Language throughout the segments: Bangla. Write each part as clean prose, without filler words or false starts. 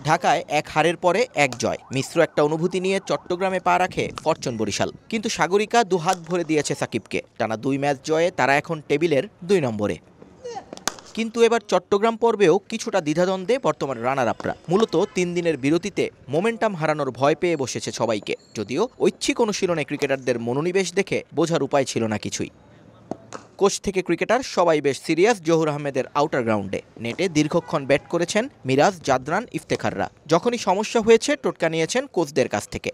ঢাকায় 1 হারের পরে 1 জয়, মিশ্র একটা অনুভূতি নিয়ে চট্টগ্রামে পা রাখে ফরচুন বরিশাল। কিন্তু সাগরিকা দুহাত ভরে দিয়েছে সাকিবকে। টানা 2 ম্যাচ জয়ে তারা এখন টেবিলের 2 নম্বরে। কিন্তু এবার চট্টগ্রাম পর্বেও কিছুটা দ্বিধাদ্বন্দ্বে বর্তমান রানার আপরা। মূলত 3 দিনের বিরতিতে মোমেন্টাম হারানোর ভয় পেয়ে বসেছে সবাইকে। যদিও ঐচ্ছিক অনুশীলনে ক্রিকেটারদের মনোনিবেশ দেখে বোঝার উপায় ছিল না কিছুই। কোচ থেকে ক্রিকেটার সবাই বেশ সিরিয়াস জহুর আহমেদের আউটার গ্রাউন্ডে। নেটে দীর্ঘক্ষণ ব্যাট করেছেন মিরাজ, জাদরান, ইফতেখাররা। যখনই সমস্যা হয়েছে টোটকা নিয়েছেন কোচদের কাছ থেকে।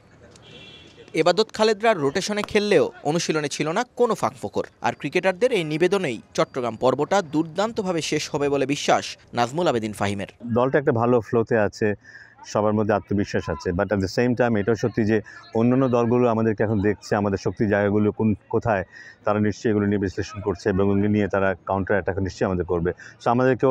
এবাদত খালেদরা রোটেশনে খেললেও অনুশীলনে ছিল না কোনো ফাঁকফোকর। আর ক্রিকেটারদের এই নিবেদনেই চট্টগ্রাম পর্বটা দুর্দান্তভাবে শেষ হবে বলে বিশ্বাস নাজমুল আবেদিন ফাহিমের। দলটা একটা ভালো ফ্লোতে আছে, সবার মধ্যে আত্মবিশ্বাস আছে, but at the same time এটাও সত্যি যে অন্যান্য দলগুলো আমাদেরকে এখন দেখছে, আমাদের শক্তির জায়গাগুলো কোথায়, তারা নিশ্চয়ই এগুলো নিয়ে বিশ্লেষণ করছে এবং নিয়ে তারা কাউন্টার অ্যাটাক নিশ্চয়ই আমাদের করবে। সো আমাদেরকেও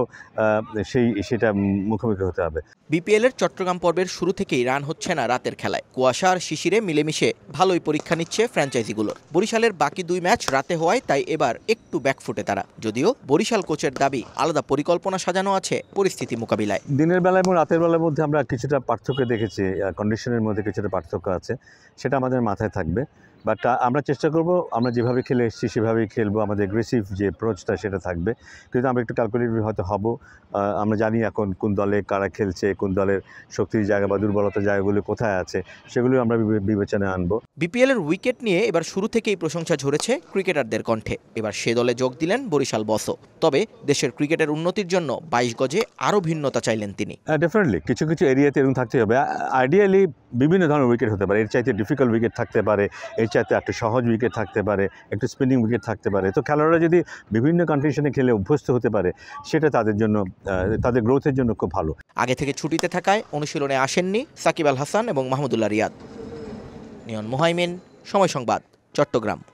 সেটা মুখোমুখি হতে হবে। বিপিএলের চট্টগ্রাম পর্বের শুরু থেকেই রান হচ্ছে না রাতের খেলায়। কুয়াশা আর শিশিরে মিলেমিশে ভালোই পরীক্ষা নিচ্ছে ফ্র্যাঞ্চাইজিগুলোর। বরিশালের বাকি 2 ম্যাচ রাতে হওয়ায় তাই এবার একটু ব্যাকফুটে তারা। যদিও বরিশাল কোচের দাবি আলাদা পরিকল্পনা সাজানো আছে পরিস্থিতি মোকাবিলায়। দিনের বেলা এবং রাতের বেলার মধ্যে আমরা কিছুটা পার্থক্য দেখেছি, কন্ডিশনের মধ্যে কিছুটা পার্থক্য আছে, সেটা আমাদের মাথায় থাকবে। বাট আমরা চেষ্টা করব, আমরা যেভাবে খেলে এসেছি সেভাবেই খেলবো। আমাদের এগ্রেসিভ যে অ্যাপ্রোচটা সেটা থাকবে, কিন্তু আমরা একটু ক্যালকুলেটিভ হয়তো হব। আমরা জানি এখন কোন দলে কারা খেলছে, কোন দলের শক্তির জায়গা বা দুর্বলতার জায়গাগুলো কোথায় আছে, সেগুলো আমরা বিবেচনায় আনবো। বিপিএলের উইকেট নিয়ে এবার শুরু থেকেই প্রশংসা ঝরেছে ক্রিকেটারদের কণ্ঠে। এবার সে দলে যোগ দিলেন বরিশাল বসও। তবে দেশের ক্রিকেটের উন্নতির জন্য 22 গজে আরও ভিন্নতা চাইলেন তিনি। ডেফিনেটলি কিছু কিছু এরিয়াতে এরকম থাকতে হবে। আইডিয়ালি বিভিন্ন ধরনের উইকেট হতে পারে, এর চাইতে ডিফিকাল্ট উইকেট থাকতে পারে, এর চাইতে একটু সহজ উইকেট থাকতে পারে, একটু স্পিনিং উইকেট থাকতে পারে। তো খেলোয়াড়রা যদি বিভিন্ন কন্ডিশনে খেলে অভ্যস্ত হতে পারে, সেটা তাদের জন্য, তাদের গ্রোথের জন্য খুব ভালো। আগে থেকে ছুটিতে থাকায় অনুশীলনে আসেননি সাকিব আল হাসান এবং মাহমুদুল্লাহ রিয়াদ। নিয়ন মোহাইমিন, সময় সংবাদ, চট্টগ্রাম।